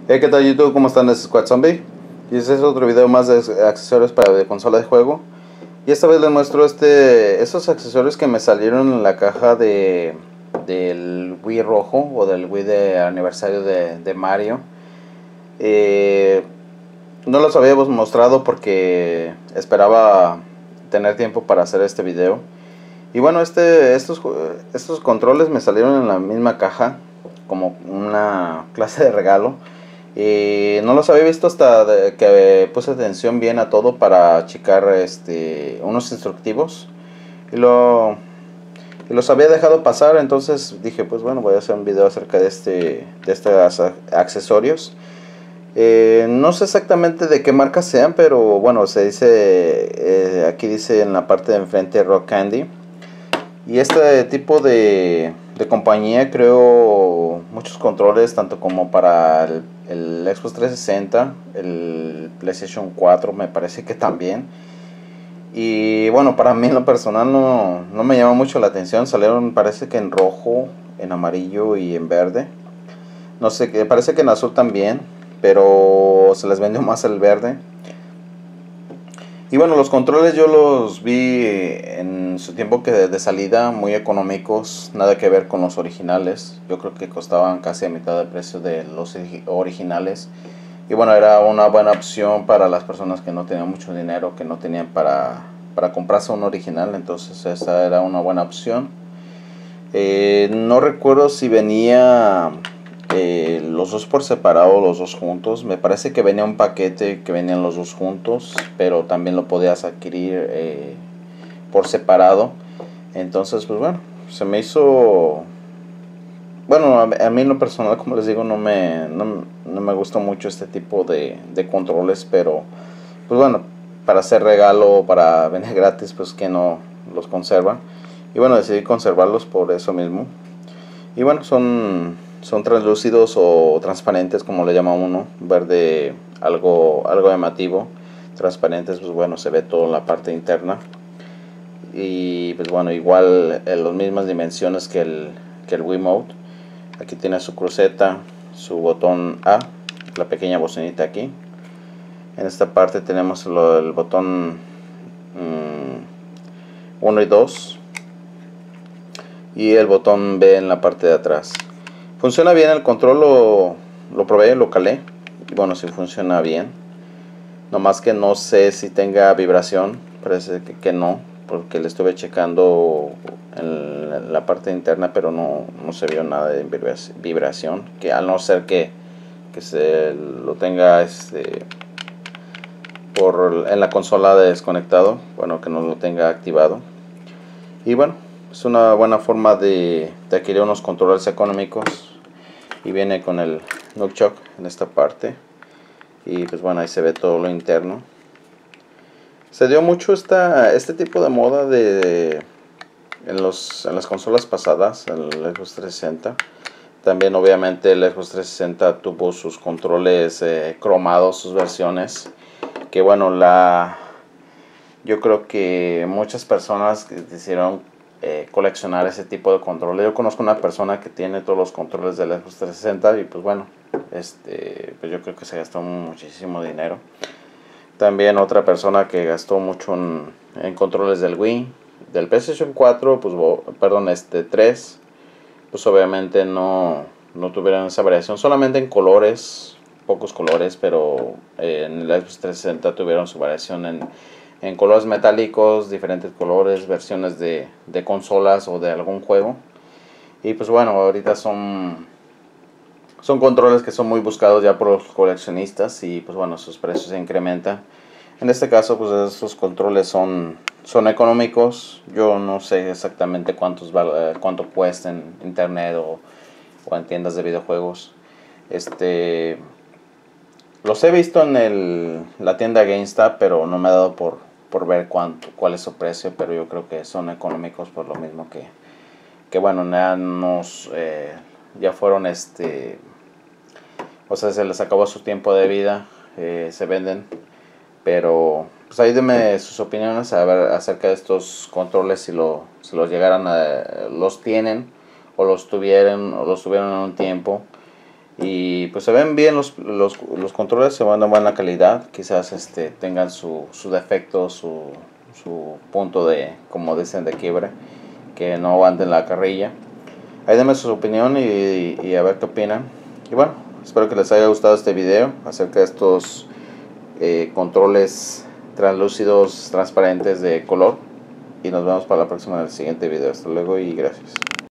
Hey, ¿qué tal YouTube? ¿Cómo están? Es Squad Zombie. Y este es otro video más de accesorios para de consola de juego. Y esta vez les muestro esos accesorios que me salieron en la caja del Wii rojo o del Wii de aniversario de Mario. Eh, no los habíamos mostrado porque esperaba tener tiempo para hacer este video. Y bueno, estos controles me salieron en la misma caja como una clase de regalo. Y no los había visto hasta que puse atención bien a todo para checar unos instructivos. Y, y los había dejado pasar, entonces dije, pues bueno, voy a hacer un video acerca de estos accesorios. No sé exactamente de qué marca sean, pero bueno, se dice, aquí dice en la parte de enfrente Rock Candy. Y este tipo de compañía creó muchos controles, tanto como para el Xbox 360, el PlayStation 4 me parece que también. Y bueno, para mí en lo personal no me llama mucho la atención. Salieron parece que en rojo, en amarillo y en verde. No sé, parece que en azul también, pero se les vendió más el verde. Y bueno, los controles yo los vi en su tiempo que de salida, muy económicos, nada que ver con los originales. Yo creo que costaban casi a mitad de precio de los originales. Y bueno, era una buena opción para las personas que no tenían mucho dinero, que no tenían para comprarse un original. Entonces esta era una buena opción. No recuerdo si venía los dos por separado, los dos juntos. Me parece que venía un paquete que venían los dos juntos, pero también lo podías adquirir por separado. Entonces, pues bueno, se me hizo... Bueno, a mí en lo personal, como les digo, no me gusta mucho este tipo de controles, pero pues bueno, para hacer regalo, para vender gratis, pues que no los conservan. Y bueno, decidí conservarlos por eso mismo. Y bueno, son translúcidos o transparentes, como le llama uno, verde algo llamativo. Transparentes, pues bueno, se ve todo en la parte interna. Y pues bueno, igual en las mismas dimensiones que el Wiimote. Aquí tiene su cruceta, su botón A, la pequeña bocinita aquí. En esta parte tenemos el botón 1 y 2 y el botón B en la parte de atrás. Funciona bien el control, lo probé, lo calé y bueno, sí funciona bien. Nomás que no sé si tenga vibración, parece que no, porque le estuve checando en la parte interna, pero no se vio nada de vibración, que al no ser que se lo tenga en la consola desconectado, bueno, que no lo tenga activado. Y bueno, es una buena forma de adquirir unos controles económicos. Y viene con el nunchuck en esta parte. Y pues bueno, ahí se ve todo lo interno. Se dio mucho este tipo de moda en las consolas pasadas, el Xbox 360. También obviamente el Xbox 360 tuvo sus controles cromados, sus versiones. Que bueno, yo creo que muchas personas quisieron coleccionar ese tipo de controles. Yo conozco una persona que tiene todos los controles del Xbox 360 y pues bueno, pues yo creo que se gastó muchísimo dinero. También otra persona que gastó mucho en controles del Wii, del PlayStation 4, pues perdón, 3, pues obviamente no tuvieron esa variación, solamente en colores, pocos colores, pero en el Xbox 360 tuvieron su variación en colores metálicos, diferentes colores, versiones de consolas o de algún juego. Y pues bueno, ahorita son controles que son muy buscados ya por los coleccionistas y pues bueno, sus precios se incrementan. En este caso, pues estos controles son económicos. Yo no sé exactamente cuánto cuesta en internet o en tiendas de videojuegos. Los he visto en la tienda GameStop, pero no me ha dado por ver cuál es su precio, pero yo creo que son económicos por lo mismo que bueno, ya fueron o sea, se les acabó su tiempo de vida, se venden, pero pues ahí denme sus opiniones a ver acerca de estos controles, si los llegaran los tienen o los tuvieron en un tiempo. Y pues se ven bien los controles, se van a buena calidad. Quizás tengan su defecto, su punto de, como dicen, de quiebra, que no anden la carrilla. Ahí denme su opinión y a ver qué opinan. Y bueno, espero que les haya gustado este video acerca de estos controles translúcidos, transparentes de color. Y nos vemos para la próxima en el siguiente video. Hasta luego y gracias.